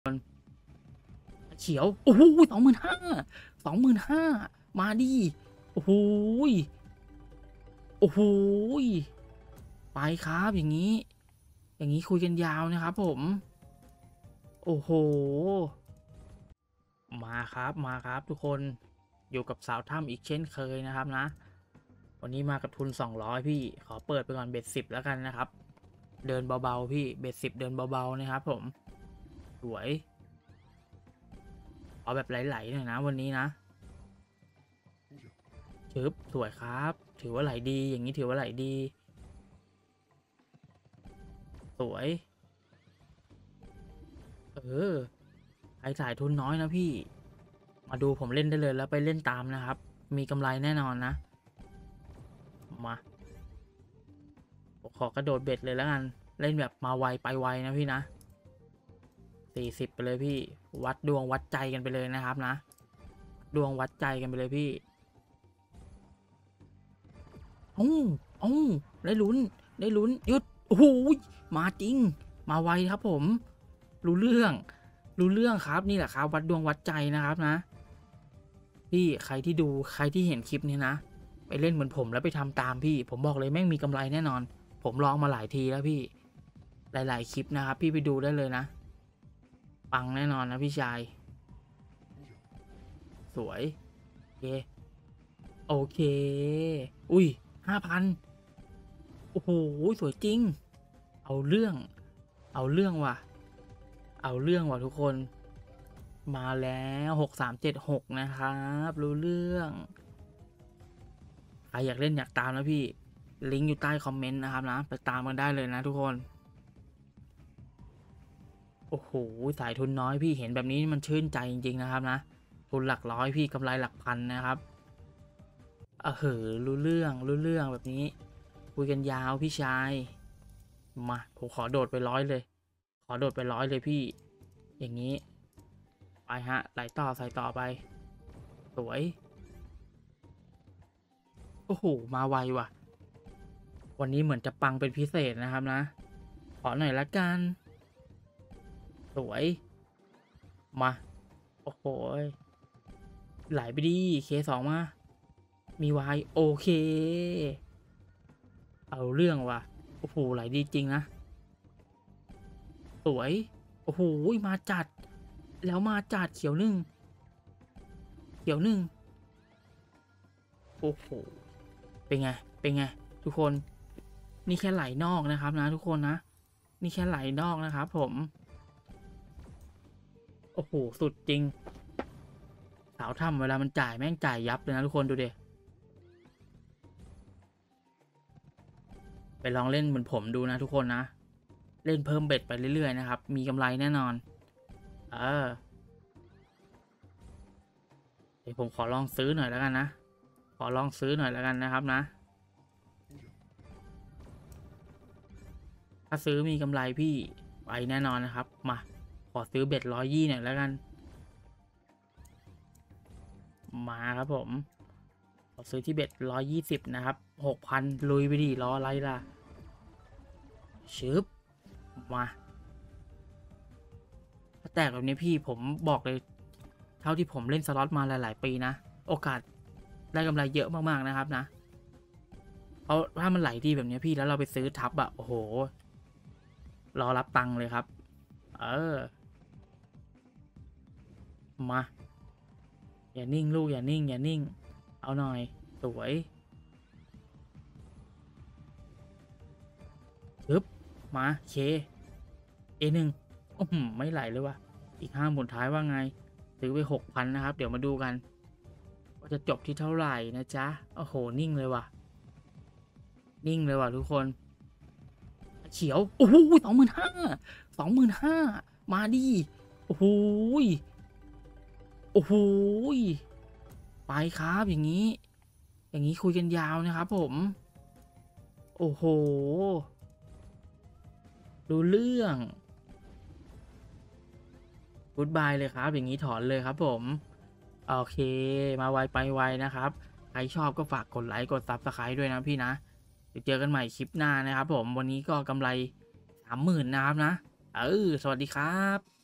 เขียวโอ้โห25,000มาดิโอ้โหโอ้โหไปครับอย่างนี้คุยกันยาวนะครับผมโอ้โหมาครับทุกคนอยู่กับสาวถ้ำอีกเช่นเคยนะครับนะวันนี้มากับทุน200พี่ขอเปิดไปก่อนเบ็ด10แล้วกันนะครับเดินเบาๆพี่เบ็ด10เดินเบาๆนะครับผมสวยเอาแบบไหลๆหน่อยนะวันนี้นะชึบสวยครับถือว่าไหลดีอย่างนี้ถือว่าไหลดีสวยใครจ่ายทุนน้อยนะพี่มาดูผมเล่นได้เลยแล้วไปเล่นตามนะครับมีกำไรแน่นอนนะมาขอกระโดดเบ็ดเลยแล้วกันเล่นแบบมาไวไปไวนะพี่นะ40ไปเลยพี่วัดดวงวัดใจกันไปเลยนะครับนะดวงวัดใจกันไปเลยพี่อ้อ้ได้ลุ้นหยุดโอ้โหมาจริงมาไวครับผมรู้เรื่องครับนี่แหละครับวัดดวงวัดใจนะครับนะพี่ใครที่เห็นคลิปนี้นะไปเล่นเหมือนผมแล้วไปทำตามพี่ผมบอกเลยแม่งมีกำไรแน่นอนผมลองมาหลายทีแล้วพี่หลายๆคลิปนะครับพี่ไปดูได้เลยนะปังแน่นอนนะพี่ชายสวยโอเคอุ้ย5,000โอ้โหสวยจริงเอาเรื่องว่ะทุกคนมาแล้ว6376นะครับรู้เรื่องใครอยากเล่นอยากตามนะพี่ลิงก์อยู่ใต้คอมเมนต์นะครับนะไปตามกันได้เลยนะทุกคนโอ้โหสายทุนน้อยพี่เห็นแบบนี้มันชื่นใจจริงๆนะครับนะทุนหลักร้อยพี่กำไรหลักพันนะครับรู้เรื่องแบบนี้คุยกันยาวพี่ชายมาผมขอโดดไป100เลยพี่อย่างนี้ไปฮะไหลต่อใส่ต่อไปสวยโอ้โหมาไวว่ะวันนี้เหมือนจะปังเป็นพิเศษนะครับนะขอหน่อยละกันสวยมาโอ้โหไหลไปดีK2มามีวายโอเคเอาเรื่องว่ะโอ้โหไหลดีจริงนะสวยโอ้โหมาจัดแล้วมาจัดเขียวหนึ่งโอ้โหเป็นไงทุกคนนี่แค่ไหลนอกนะครับนะทุกคนนะนี่แค่ไหลนอกนะครับผมโอ้โหสุดจริงสาวถ้ำเวลามันจ่ายแม่งจ่ายยับเลยนะทุกคนดูดิไปลองเล่นเหมือนผมดูนะทุกคนนะเล่นเพิ่มเบ็ดไปเรื่อยๆนะครับมีกำไรแน่นอนเดี๋ยวผมขอลองซื้อหน่อยแล้วกันนะนะครับนะถ้าซื้อมีกำไรพี่ไปแน่นอนนะครับมาขอซื้อเบ็ด120หน่อยแล้วกันมาครับผมขอซื้อที่เบ็ด120นะครับ6,000ลุยไปดิรออะไรล่ะชึบมาถ้าแตกแบบนี้พี่ผมบอกเลยเท่าที่ผมเล่นสล็อตมาหลายๆปีนะโอกาสได้กำไรเยอะมากๆนะครับนะเพราะถ้ามันไหลดีแบบนี้พี่แล้วเราไปซื้อทับอะโอ้โหรอรับตังค์เลยครับมาอย่านิ่งลูกอย่านิ่งเอาหน่อยสวยปึ๊บมาA1ไม่ไหลเลยว่ะอีก5หมุนท้ายว่าไงซื้อไป6,000นะครับเดี๋ยวมาดูกันว่าจะจบที่เท่าไหร่นะจ๊ะโอ้โหนิ่งเลยว่ะทุกคนเขียวโอ้โห25,000มาดิโอ้โหไปครับอย่างนี้คุยกันยาวนะครับผมโอ้โหดูเรื่องกู๊ดบายเลยครับอย่างนี้ถอนเลยครับผมโอเคมาไวไปไวนะครับใครชอบก็ฝากกดไลค์กดซับสไครต์ด้วยนะพี่นะเดี๋ยวเจอกันใหม่คลิปหน้านะครับผมวันนี้ก็กำไร30,000นะครับนะสวัสดีครับ